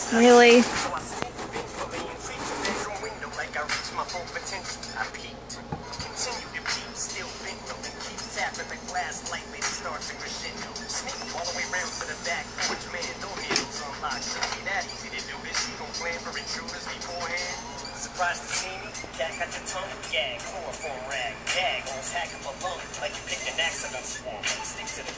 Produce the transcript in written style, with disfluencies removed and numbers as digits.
Really? Surprised to see me? Cat got your tongue? Gag, chloroform rag, gag, almost hack up a lung, like you picked an accident swarm. Stick to the